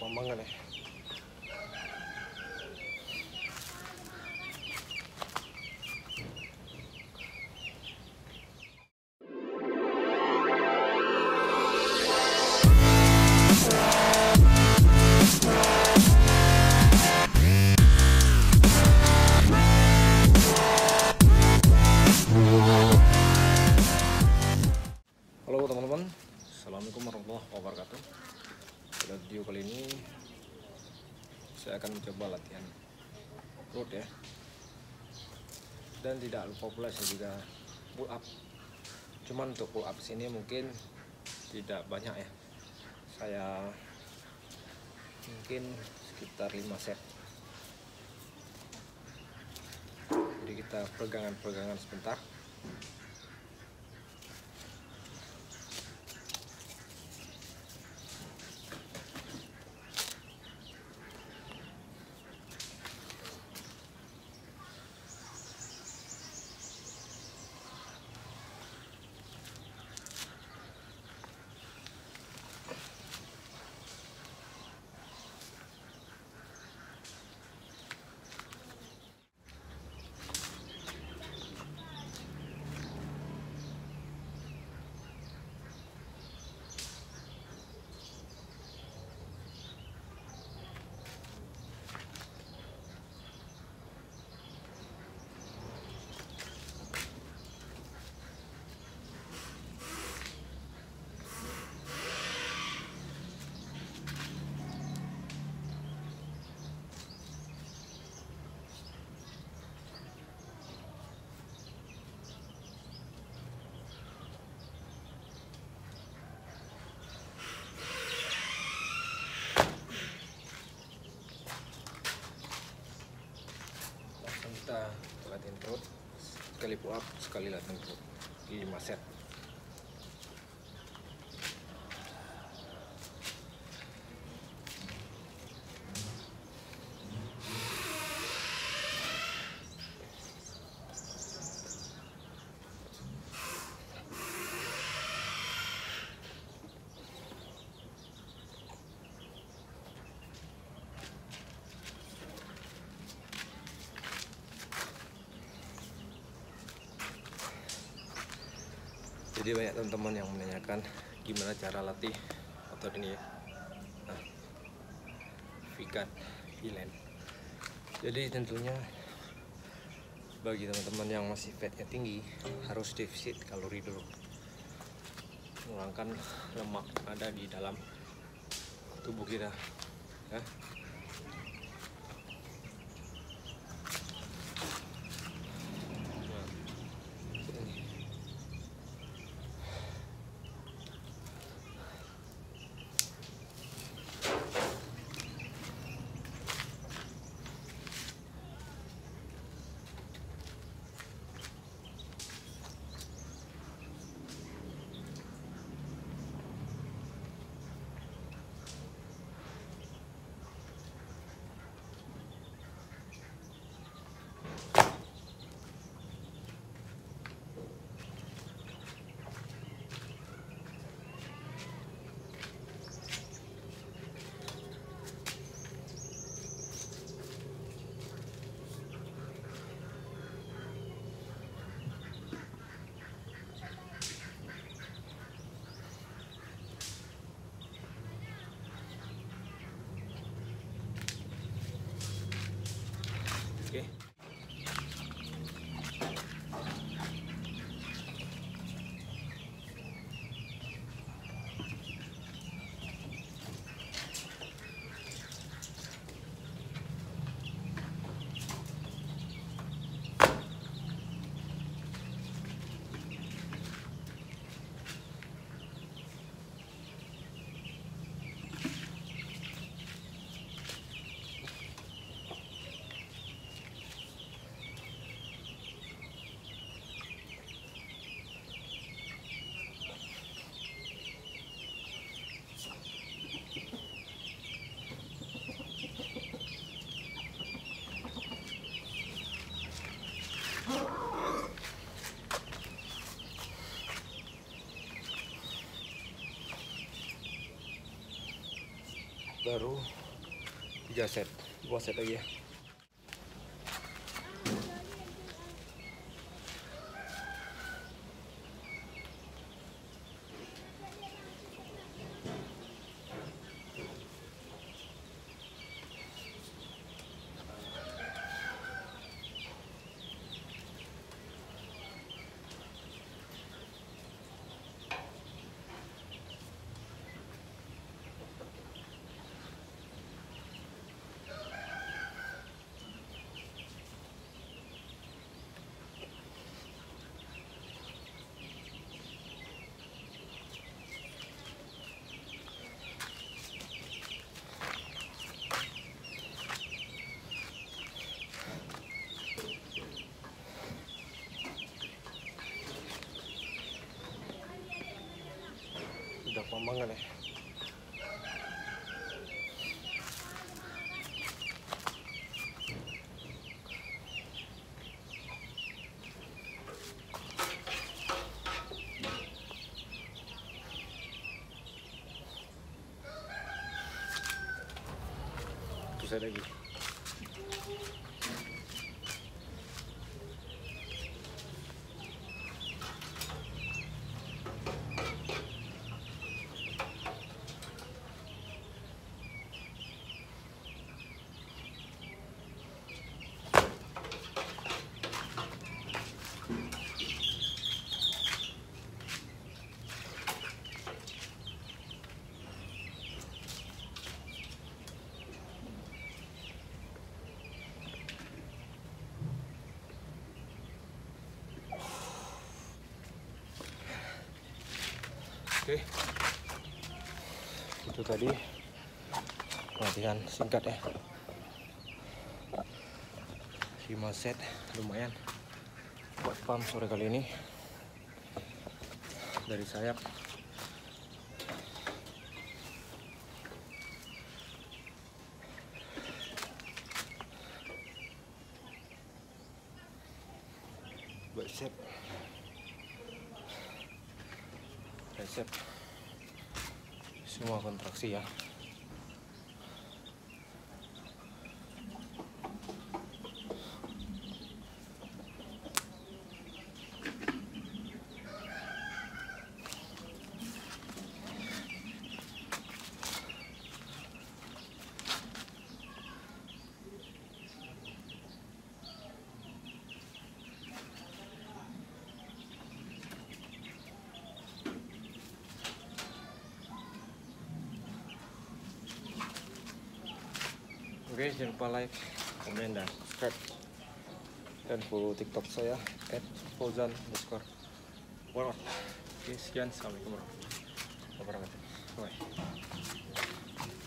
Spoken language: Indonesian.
mangan ya. Halo teman-teman, assalamualaikum warahmatullahi wabarakatuh. Pada video kali ini saya akan mencoba latihan perut ya, dan tidak lupa pula saya juga pull up. Cuman untuk pull up sini mungkin tidak banyak ya, saya mungkin sekitar 5 set. Jadi kita pegangan sebentar. Kita latihan perut, sekali pull up, sekali latihan perut, 5 set. Jadi banyak teman-teman yang menanyakan gimana cara latih otot ini ya. Nah, Vicat Elan. Jadi tentunya bagi teman-teman yang masih fatnya tinggi harus defisit kalori dulu, mengurangi lemak yang ada di dalam tubuh kita ya. Oke. Baru 3 set, 2 set lagi ya. Udah pembangan ya. Terus ada lagi. Oke, itu tadi latihan singkat ya, 5 set, lumayan buat pump sore kali ini dari sayap. Bicep, tricep, semua kontraksi ya. Oke, jangan lupa like, komen, dan subscribe, dan follow TikTok saya @fauzan_world. Oke, sekian, assalamualaikum warahmatullahi wabarakatuh. Bye.